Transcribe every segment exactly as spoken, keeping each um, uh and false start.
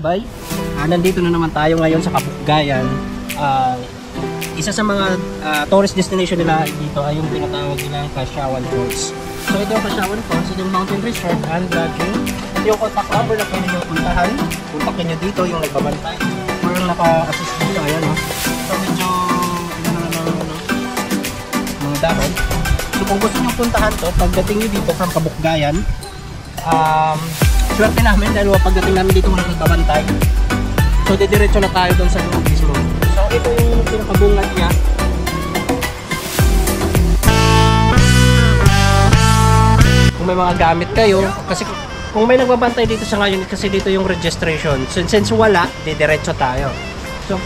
kalakbay. Uh, nandito na naman tayo ngayon sa Cabucgayan. Uh, isa sa mga uh, tourist destination nila dito ay yung tinatawag nilang Casiawan Falls. So ito yung Casiawan Falls, ito yung mountain resort and lodging. Ito yung contact number na pwede nyo puntahan. Puntakin nyo dito yung nagbabantay. Or yung naka-assist dito, ayan o. So medyo, ano na naman, ano, mga dahon. So kung gusto nyo puntahan to, pagdating nyo dito from Cabucgayan, um, swerte namin dahil pagdating namin dito walang nagbabantay. So didiretso na tayo doon sa loob mismo. So ito yung pinakabungad niya. Kung may mga gamit kayo, kasi kung may nagbabantay dito sa ngayon, kasi dito yung registration. Since, since wala, didiretso tayo. So,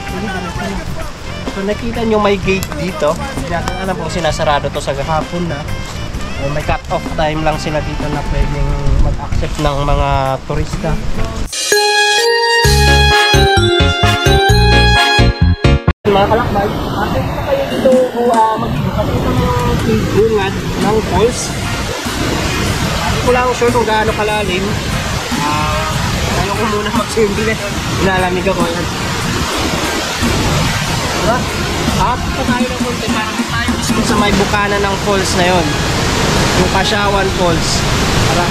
so nakita nyo may gate dito. Hindi natin alam kung sinasarado to sa hapon na. So, may cut off time lang sila dito na pwedeng mag-accept ng mga turista. Mga kalakbay, after na kayo dito uh, mag-ito kasi ito ng bungad ng falls. Hindi ko lang sure kung gaano kalalim. Uh, ayaw ko muna mag-swimming. Inalamig ako yan. Diba? After pa tayo ng konti, parang tayo mismo sa may bukana ng falls na yon, yung Casiawan Falls. Tara.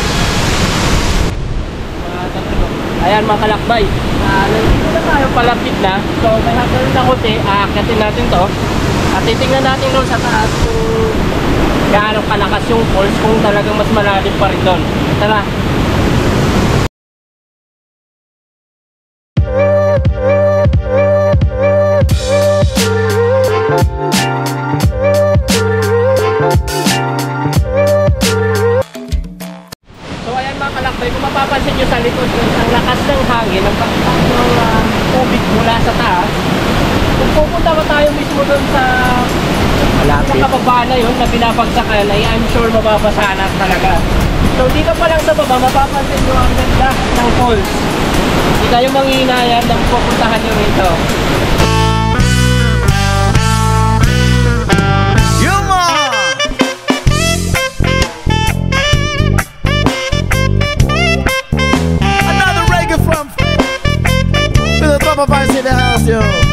Ayan mga kalakbay, uh, nandito na tayo palapit na. So may hapon na konti, aakyatin natin to. At titingnan natin doon sa taas kung gaano kalakas yung falls, kung talagang mas malalim pa rin doon. Tara. Kung mapapansin nyo sa likod, ang lakas ng hangin, ang pagkakas ng uh, tubig mula sa taas. Kung pupunta ba tayo mismo doon sa nakababa na yun na binabagsakan, ay I'm sure mababasa na talaga. So dito pa lang sa baba, mapapansin nyo ang ganda ng falls. Hindi tayo manghihinayan na pupuntahan nyo rito. Papa Vice in the house, yo.